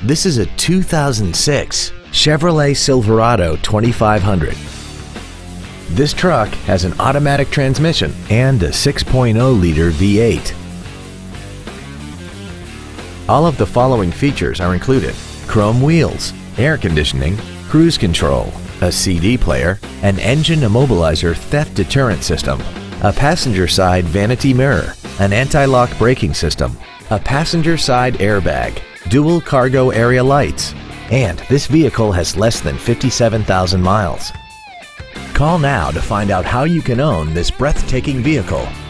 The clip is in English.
This is a 2006 Chevrolet Silverado 2500. This truck has an automatic transmission and a 6.0-liter V8. All of the following features are included: chrome wheels, air conditioning, cruise control, a CD player, an engine immobilizer theft deterrent system, a passenger side vanity mirror, an anti-lock braking system, a passenger side airbag, dual cargo area lights, and this vehicle has less than 57,000 miles. Call now to find out how you can own this breathtaking vehicle.